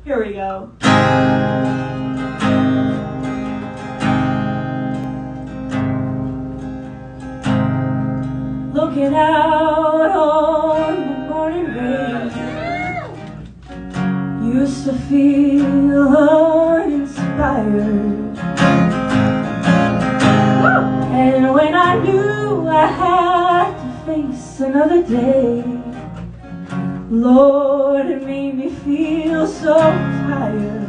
Here we go. Looking out on the morning rain, used to feel uninspired. And when I knew I had to face another day, Lord, it made me feel so tired.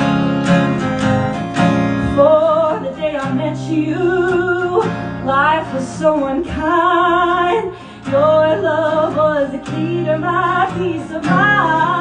For the day I met you, life was so unkind. Your love was the key to my peace of mind.